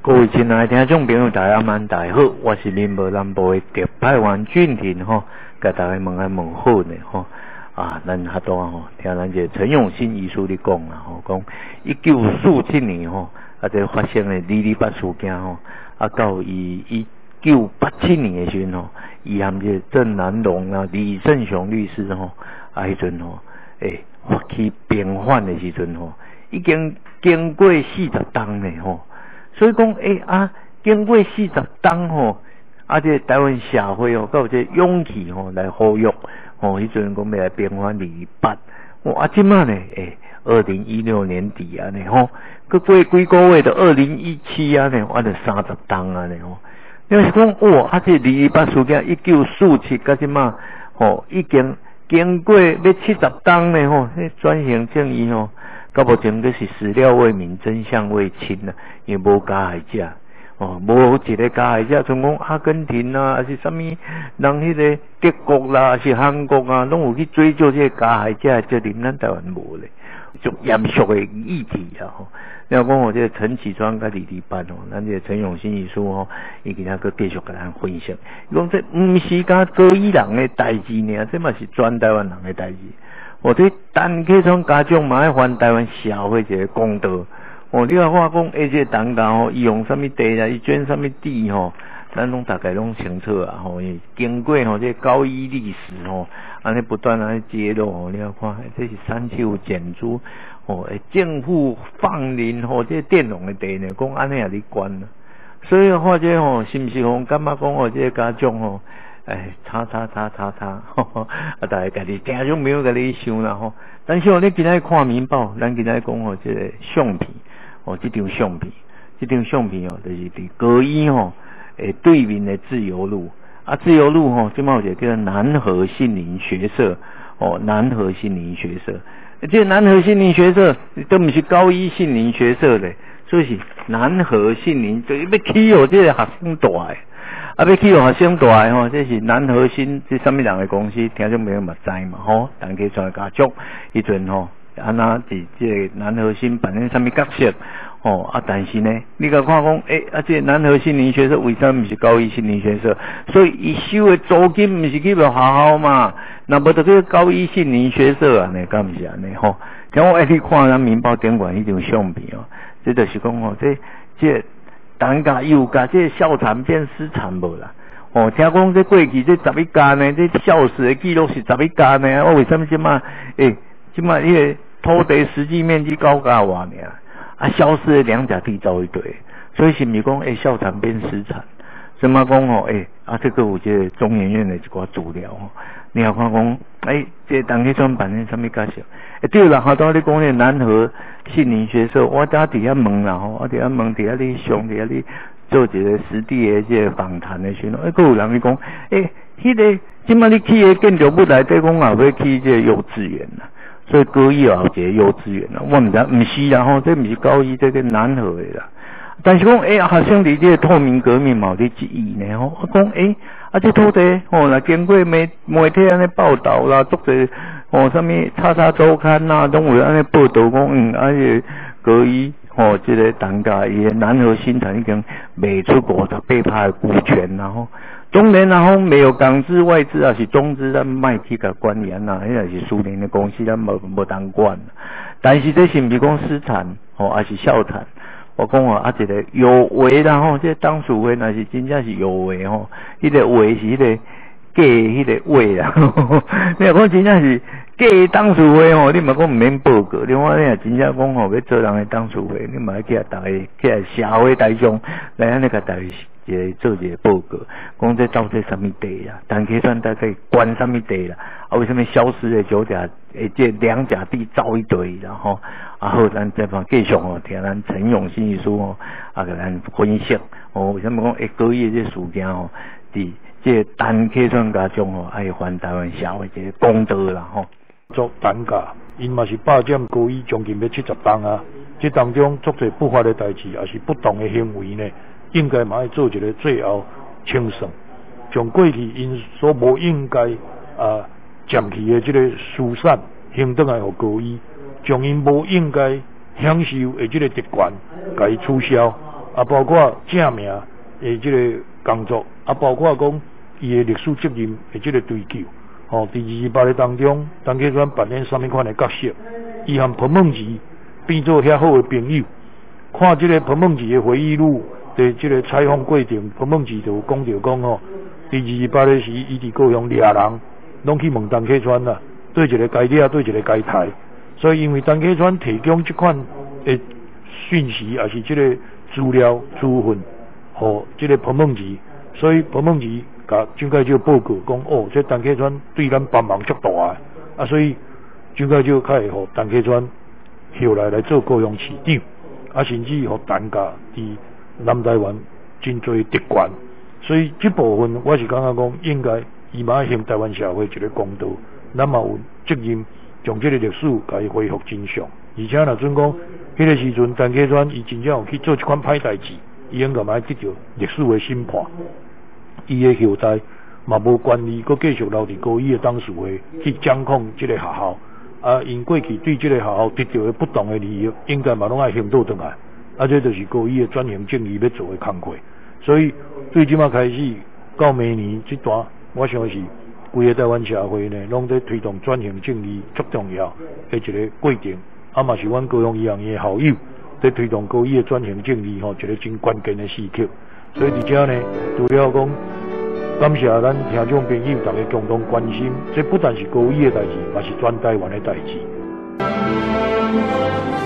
各位亲爱的听众朋友，大家晚大好，我是林无南部的特派员俊廷吼，甲大家问好呢吼。咱较多吼，听咱这陈永新医师咧讲啦吼，讲1947年吼，这发生的228事件吼，到1987年的时阵吼，伊含这郑南榕啊、李胜雄律师吼，迄阵吼，发起平反的时阵吼，已经经过40冬呢吼。所以讲，经过40冬吼，这台湾社会吼，有这勇气吼来呼吁吼，迄阵讲要来平反228，即马呢，2016年底啊呢吼，过几个月到2017啊呢，就30冬啊呢吼。因为是讲这228事件1947到即马吼，已经经过要70冬呢吼，转型正义吼。到目前就是始料未明，真相未清啊，因为无加害者，无一个加害者，像讲阿根廷啊，还是什么人迄个德国啦，还是韩国啊，拢有去追究这个加害者的责任，咱台湾无咧，足严肃的议题啊吼。你讲这个陈启川甲228吼，咱这个陈永新医师吼，伊今仔个继续甲咱分析，伊讲这毋是甲高伊人的代志呢，这嘛是全台湾人的代志。这陈启川家长嘛要还台湾社会一个公道。你若话讲，这个陈家吼，伊用什么地啦，伊捐什么地吼，咱拢大概拢清楚啊吼。经过吼这高一历史吼，安尼不断安尼揭露吼，你要看这是三七减租政府放任吼这电容的地呢，讲安尼也咧管啦。所以或者吼，是毋是讲感觉讲这个家长吼？大家家己听众没有甲你想啦吼。但是你今仔看民报，咱今仔讲这个相片这张相片就是伫高医对面的自由路自由路即马有一个叫南河杏林学社南河杏林学社，这个南河杏林学社都不是高医杏林学社咧，所以是南河杏林，就要起这个学生大的。要去学生大诶吼，这是南河新这什么人的公司，听众朋友嘛知嘛吼，陈启川家族迄阵吼，安那伫这个南河新扮演什么角色但是呢，你甲看讲这个南河新林学社为啥毋是高一新林学社？所以伊收的租金毋是去学校嘛，那无就去高一新林学社啊呢，敢毋是安尼吼？像我你看咱民报顶管迄张相片这就是讲这单价又价，这校产变私产无啦？听讲这过去这11家呢，这校史的记录是11家呢。为什么即马迄个土地实际面积高价偌尔消失的2甲地造一堆，所以是毋是讲校产变私产？什么讲这个有这个中研院的一寡资料你也看讲这个陈启川扮演什么角色？对啦，好多你讲的南河杏林学社，我伫遐问啦我伫遐问，伫遐咧上，伫遐咧做一个实地的这个访谈的时候，佫有人去讲，迄个即摆你去的建筑物内底讲也要去这个幼稚园啦，所以高一有一个幼稚园啦，我毋知，毋是啦这毋是高一这个南河的啦。但是讲学生伫这个透明革命嘛有咧质疑呢我讲这土地来经过媒体安尼报道啦，作者什么叉叉周刊呐，拢有安尼报道讲这个高一这个陈家伊的南河新城已经卖出58%的股权啦当然啦没有港资外资也是中资，咱卖去甲管员啦，迄也是私人的公司，咱无当管。但是这是毋是讲私产还是校产？我讲一个有为啦这当属会若是真正是有为迄个为是迄个假迄个为啦你若讲真正是假当属会你嘛讲毋免报告。另外你若真正讲要做人的当属会，你嘛要去大家去社会大众来安尼甲大家做一个报告，讲这到底什么地啦？陈启川大概管什么地啦？为什么消失的9甲这2甲地造一堆，然后好，咱再放继续听咱陈永新医师甲咱分析为什么讲高一这事件伫这陈启川家中爱还台湾社会一个公道啦做陈家，因嘛是霸占高一将近要70冬这当中做者不法的代志，也是不当的行为呢。应该嘛要做一个最后清算，将过去因所无应该占去的这个疏散行转来互高医，将因无应该享受的这个特权，甲伊取消， 啊，包括正名的这个工作，啊，包括讲伊的历史责任的这个追究。哦，伫228个当中，陈启川扮演什么款的角色？伊和彭梦琪变做遐好的朋友。看这个彭梦琪的回忆录的这个采访过程，彭梦琪就讲到讲吼，伫228个时，伊伫高雄掠人，拢去问陈启川啦，对一个该掠，对一个该抬。所以因为陈启川提供这款的讯息，也是这个资料资讯，和这个彭梦琪，所以彭梦琪甲蒋介石报告讲，哦，这陈启川对咱帮忙足大的，啊，所以蒋介石较会互陈启川后来做高雄市长，啊，甚至互陈家伫南台湾真侪特权，所以这部分我是感觉讲，应该伊嘛要向台湾社会一个公道，咱嘛有责任将这个历史甲伊恢复真相，而且若准讲，迄个时阵陈启川伊真正有去做一款歹代志，伊应该嘛要得到历史的审判。伊的后代嘛无权利，佮继续留伫高一的董事会去掌控这个学校。啊，因过去对这个学校得到的不当的利益，应该嘛拢爱行倒转来。啊，这就是高一的转型正义要做的工作。所以对即马开始到明年这段，我相信规个台湾社会呢，拢在推动转型正义足重要的一个过程。啊，嘛是阮高雄医院的校友在推动高一的转型正义一个真关键的时刻。所以伫遮呢，除了讲感谢咱听众朋友大家共同关心，这不但是高一的代志，嘛是全台湾的代志。